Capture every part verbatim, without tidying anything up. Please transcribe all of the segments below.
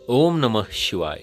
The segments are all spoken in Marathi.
ओम नमः शिवाय.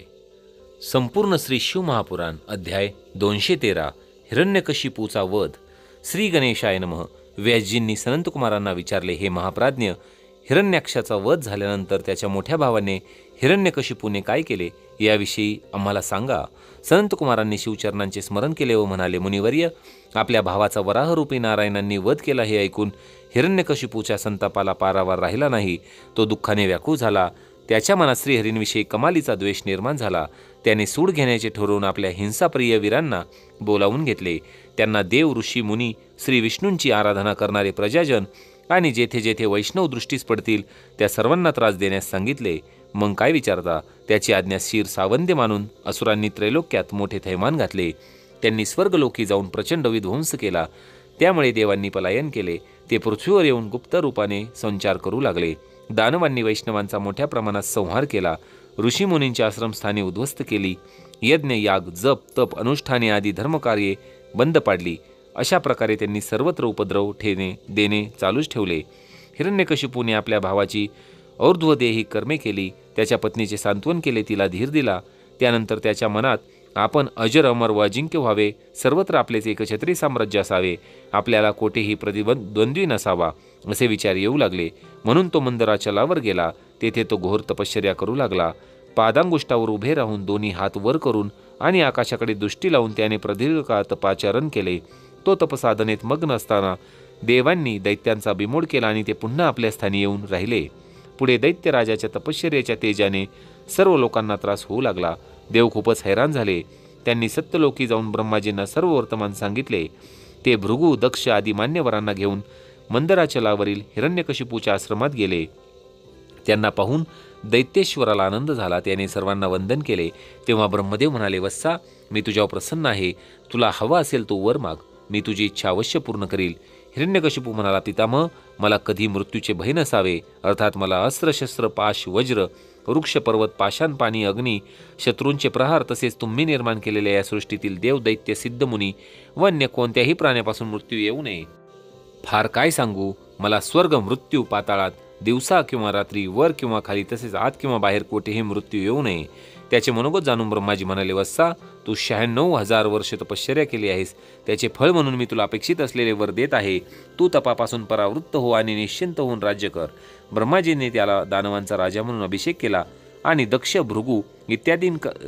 संपूर्ण श्री शिवमहापुराण अध्याय दोनशे तेरा. हिरण्यकशिपूचा वध. श्री गणेशाय नमः. व्यासजींनी सनंतकुमारांना विचारले, हे महाप्राज्ञ, हिरण्याक्षाचा वध झाल्यानंतर त्याच्या मोठ्या भावाने हिरण्यकशिपूने काय केले याविषयी आम्हाला सांगा. सनंतकुमारांनी शिवचरणांचे स्मरण केले व म्हणाले, मुनिवर्य, आपल्या भावाचा वराहरूपी नारायणांनी वध केला हे ऐकून हिरण्यकशिपूच्या संतापाला पारावार राहिला नाही. तो दुःखाने व्याकुळ झाला. त्याच्या मनात श्रीहरींविषयी कमालीचा द्वेष निर्माण झाला. त्याने सूड घेण्याचे ठरवून आपल्या हिंसाप्रिय वीरांना बोलावून घेतले. त्यांना देव, ऋषी, मुनी, श्री विष्णूंची आराधना करणारे प्रजाजन आणि जेथे जेथे वैष्णव दृष्टीस पडतील त्या सर्वांना त्रास देण्यास सांगितले. मग काय विचारता, त्याची आज्ञा शिर सावंद्य मानून असुरांनी त्रैलोक्यात मोठे थैमान घातले. त्यांनी स्वर्गलोकी जाऊन प्रचंड विध्वंस केला. त्यामुळे देवांनी पलायन केले. ते पृथ्वीवर येऊन गुप्त रूपाने संचार करू लागले. दानवांनी वैष्णवांचा मोठ्या प्रमाणात संहार केला. ऋषीमुनींच्या आश्रमस्थाने उद्ध्वस्त केली. यज्ञ, याग, जप, तप, अनुष्ठाने आदी धर्मकार्ये बंद पाडली. अशा प्रकारे त्यांनी सर्वत्र उपद्रव ठेणे देणे चालूच ठेवले. हिरण्यकशिपूने आपल्या भावाची और्ध्वदेही कर्मे केली. त्याच्या पत्नीचे सांत्वन केले, तिला धीर दिला. त्यानंतर त्याच्या मनात आपण अजर, अमर व अजिंक्य व्हावे, सर्वत्र आपलेच एकछत्री साम्राज्य असावे, आपल्याला कोठेही प्रतिद्वंद्वी नसावा असे विचार येऊ लागले. म्हणून तो मंदराचलावर गेला. तेथे तो घोर तपश्चर्या करू लागला. पादांगुष्ठावर उभे राहून दोन्ही हात वर करून आणि आकाशाकडे दृष्टी लावून त्याने प्रदीर्घ काळ तपाचरण केले. तो तपसाधनेत मग्न असताना देवांनी दैत्यांचा बिमोड केला आणि ते पुन्हा आपल्या स्थानी येऊन राहिले. पुढे दैत्यराजाच्या तपश्चर्याच्या तेजाने सर्व लोकांना त्रास होऊ लागला. देव खूपच हैराण झाले. त्यांनी सत्यलोकी जाऊन ब्रह्माजींना सर्व वर्तमान सांगितले. ते भृगु, दक्ष आदी मान्यवरांना घेऊन मंदराचलावरील हिरण्यकशिपूच्या आश्रमात गेले. त्यांना पाहून दैत्येश्वराला आनंद झाला. त्याने सर्वांना वंदन केले. तेव्हा ब्रह्मदेव म्हणाले, वत्सा, मी तुझ्यावर प्रसन्न आहे. तुला हवा असेल तो वर माग, मी तुझी इच्छा अवश्य पूर्ण करील. हिरण्यकशिपू म्हणाला, पितामह, मला कधी मृत्यूचे भय नसावे. अर्थात मला अस्त्र, शस्त्र, पाश, वज्र, वृक्ष, पर्वत, पाषाण, पाणी, अग्नी, शत्रूंचे प्रहार तसेच तुम्ही निर्माण केलेल्या या सृष्टीतील देव, दैत्य, सिद्धमुनी व अन्य कोणत्याही प्राण्यापासून मृत्यू येऊ नये. फार काय सांगू, मला स्वर्ग, मृत्यू, पाताळात दिवसा किंवा रात्री, वर किंवा खाली तसेच आत किंवा बाहेर कोठेही मृत्यू येऊ नये. त्याचे मनोगत जाणून ब्रह्माजी म्हणाले, वत्सा, तू शहाण्णव हजार वर्ष तपश्चर्या केली आहेस. त्याचे फळ म्हणून मी तुला अपेक्षित असलेले वर देत आहे. तू तपापासून परावृत्त हो आणि निश्चिंत होऊन राज्य कर. ब्रह्माजींनी त्याला दानवांचा राजा म्हणून अभिषेक केला आणि दक्ष, भृगु इत्यादी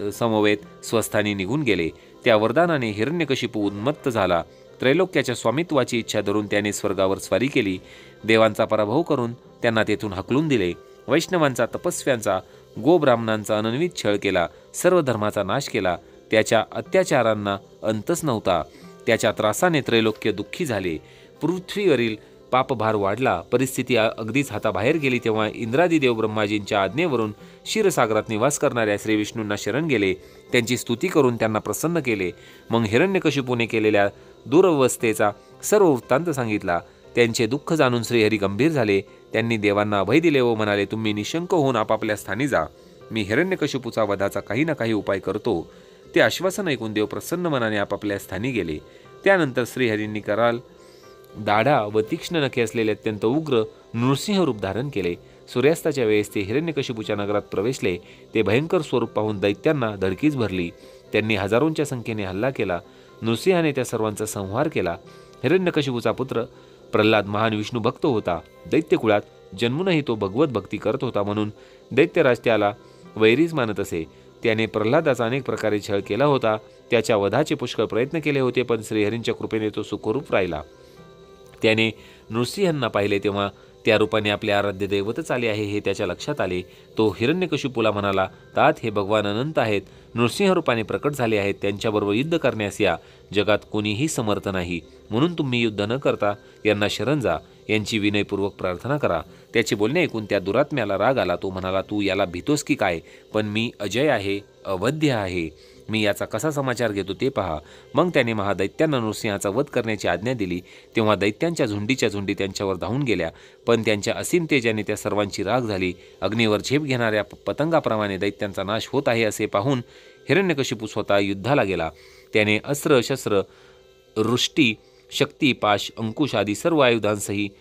समवेत स्वस्थानी निघून गेले. त्या वरदानाने हिरण्यकशिपू उन्मत्त झाला. त्रैलोक्याच्या स्वामित्वाची इच्छा धरून त्याने स्वर्गावर स्वारी केली. देवांचा पराभव करून त्यांना तेथून हकलून दिले. वैष्णवांचा, तपस्व्यांचा, गोब्राह्मणांचा अनन्वित छळ केला. सर्व धर्माचा नाश केला. त्याच्या अत्याचारांना अंतच नव्हता. त्याच्या त्रासाने त्रैलोक्य दुःखी झाले. पृथ्वीवरील पापभार वाढला. परिस्थिती अगदीच हाताबाहेर गेली. तेव्हा इंद्रादी देव ब्रह्माजींच्या आज्ञेवरून क्षीरसागरात निवास करणाऱ्या श्री विष्णूंना शरण गेले. त्यांची स्तुती करून त्यांना प्रसन्न केले. मग हिरण्यकशिपूने केलेल्या दुरवस्थेचा सर्व वृत्तांत सांगितला. त्यांचे दुःख जाणून श्रीहरी गंभीर झाले. त्यांनी देवांना अभय दिले व म्हणाले, तुम्ही निशंक होऊन आपापल्या स्थानी जा. मी हिरण्यकशिपूचा वधाचा काही ना काही उपाय करतो. ते आश्वासन ऐकून देव प्रसन्न मनाने आपापल्या स्थानी गेले. त्यानंतर श्रीहरींनी कराल, दाढा व तीक्ष्ण नखे असलेले अत्यंत उग्र नृसिंह रूप धारण केले. सूर्यास्ताच्या वेळेस ते हिरण्यकशिपूच्या नगरात प्रवेशले. ते भयंकर स्वरूप पाहून दैत्यांना धडकीच भरली. त्यांनी हजारोंच्या संख्येने हल्ला केला. नृसिंहाने त्या सर्वांचा संहार केला. हिरण्यकशिपूचा पुत्र प्रल्हाद महान विष्णू भक्त होता. दैत्यकुळात जन्मूनही तो भगवत भक्ती करत होता. म्हणून दैत्यराज त्याला वैरीच मानत असे. त्याने प्रल्हादाचा अनेक प्रकारे छळ केला होता. त्याच्या वधाचे पुष्कळ प्रयत्न केले होते, पण श्रीहरींच्या कृपेने तो सुखरूप राहिला. त्याने नृसिंहांना पाहिले तेव्हा त्या रूपाने आपले आराध्य दैवतच आले आहे हे त्याच्या लक्षात आले. तो हिरण्यकशिपूला म्हणाला, तात, हे भगवान अनंत आहेत, नृसिंह रूपाने प्रकट झाले आहेत. त्यांच्याबरोबर युद्ध करण्यास या. जगात कोणीही समर्थ नाही. म्हणून तुम्ही युद्ध न करता यांना शरण जा. यांची विनयपूर्वक प्रार्थना करा. त्याचे बोलणे ऐकून त्या दुरात्म्याला राग आला. तो म्हणाला, तू याला भीतोस की काय? पण मी अजय आहे, अवध्य आहे. मी याचा कसा समाचार घेतो ते पहा. मग त्याने महादैत्यांना नृसिंहाचा वध करण्याची आज्ञा दिली. तेव्हा दैत्यांच्या झुंडीच्या झुंडी त्यांच्यावर धावून गेल्या. पण त्यांच्या असीम तेजाने त्या सर्वांची राग झाली. अग्नीवर झेप घेणाऱ्या पतंगाप्रमाणे दैत्यांचा नाश होत आहे असे पाहून हिरण्यकशिपू स्वतः युद्धाला गेला. त्याने अस्त्र, शस्त्र, वृष्टी, शक्ती, पाश, अंकुश आदी सर्व आयुधांसही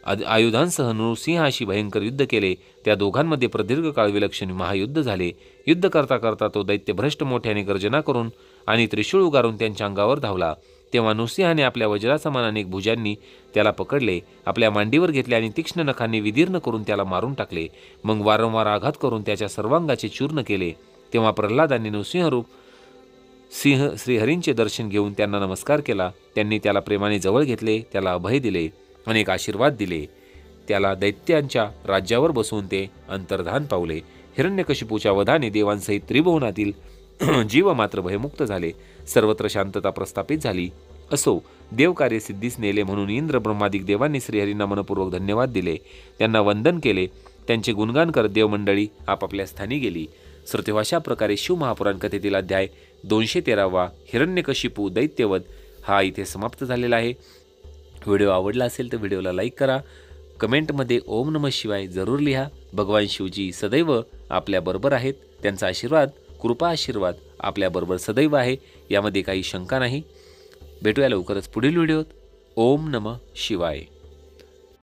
आद- आयुधांसह नृसिंहाशी भयंकर युद्ध केले. त्या दोघांमध्ये प्रदीर्घ काळ विलक्षण महायुद्ध झाले. युद्ध करता करता तो दैत्य भ्रष्ट मोठ्याने गर्जना करून आणि त्रिशूळ उगारून त्यांच्या अंगावर धावला. तेव्हा नृसिंहाने आपल्या वज्रासमान अनेक भुजांनी त्याला पकडले, आपल्या मांडीवर घेतले आणि तीक्ष्ण नखांनी विदीर्ण करून त्याला मारून टाकले. मग वारंवार आघात करून त्याच्या सर्वांगाचे चूर्ण केले. तेव्हा प्रल्हादाने नृसिंहरूप सिंह श्रीहरींचे दर्शन घेऊन त्यांना नमस्कार केला. त्यांनी त्याला प्रेमाने जवळ घेतले, त्याला अभय दिले, अनेक आशीर्वाद दिले. त्याला दैत्यांच्या राज्यावर बसवून ते अंतर्धान पावले. हिरण्यकशिपूच्या वधाने देवांसहित त्रिभुवनातील जीव मात्र भयमुक्त झाले. सर्वत्र शांतता प्रस्थापित झाली. असो, देवकार्य सिद्धीस नेले म्हणून इंद्र ब्रह्मादिक देवांनी श्रीहरींना मनपूर्वक धन्यवाद दिले, त्यांना वंदन केले. त्यांचे गुणगान करत देवमंडळी आपापल्या स्थानी गेली. श्रोते, अशा प्रकारे शिवमहापुराण कथेतील अध्याय दोनशे तेरावा हिरण्यकशिपू दैत्यवध हा इथे समाप्त झालेला आहे. व्हिडिओ आवडला असेल तर व्हिडिओला लाईक करा. कमेंटमध्ये ओम नमः शिवाय जरूर लिहा. भगवान शिवजी सदैव आपल्याबरोबर आहेत. त्यांचा आशीर्वाद, कृपा आशीर्वाद आपल्याबरोबर सदैव आहे, यामध्ये काही शंका नाही. भेटूया लवकरच पुढील व्हिडिओत. ओम नमः शिवाय.